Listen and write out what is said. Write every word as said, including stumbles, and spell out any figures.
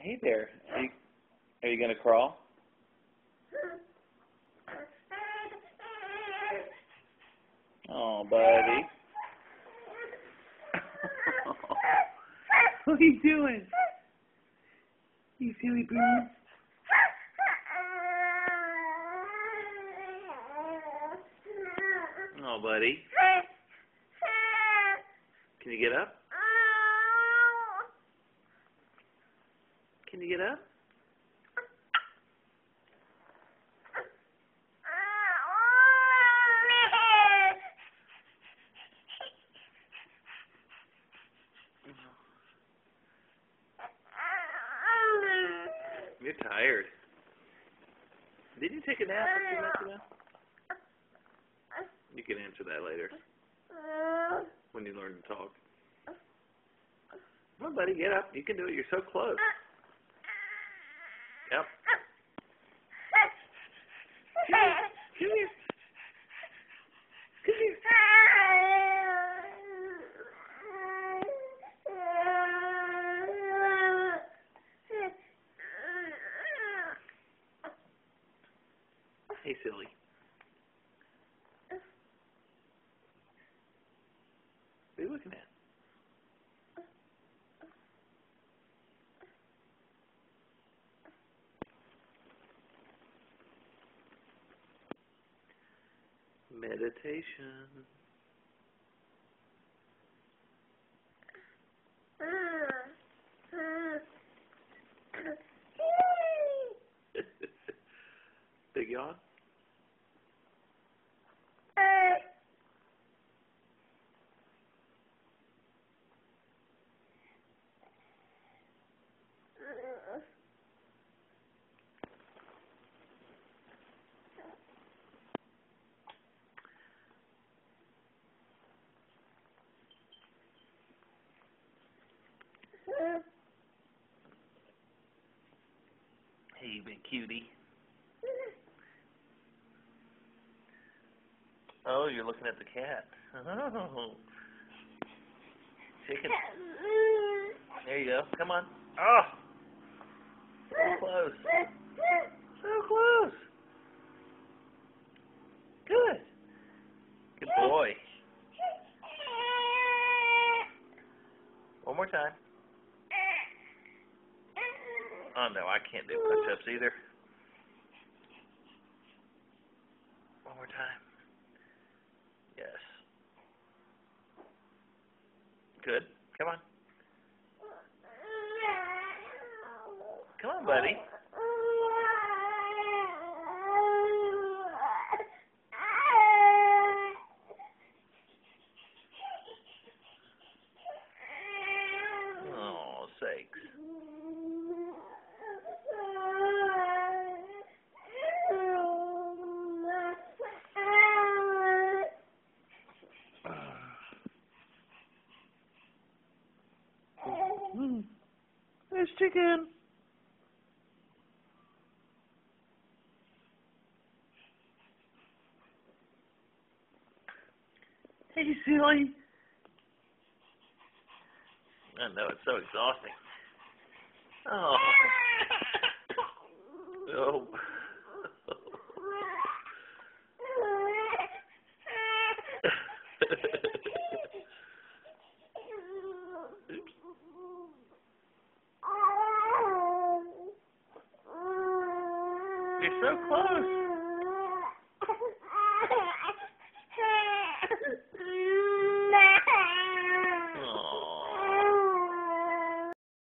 Hey there. Are you, are you gonna crawl? Oh, buddy. What are you doing? You silly bird. Oh, buddy. Can you get up? Can you get up? You're tired. Did you take a nap a few minutes ago? You can answer that later. When you learn to talk. Come on, buddy, get up. You can do it. You're so close. Yep. Come here. Come here. Come here. Hey, silly. What are you looking at? Meditation. Big yawn? Hey, you big cutie. Oh, you're looking at the cat. Oh. Chicken. There you go. Come on. Oh! So close. So close. Good. Good boy. One more time. Oh, no, I can't do push-ups either. One more time. Yes. Good. Come on. Come on, buddy. Oh, sakes. Mm. There's chicken. Hey, silly. I know, it's so exhausting. Oh. Oh. Oops. You're so close.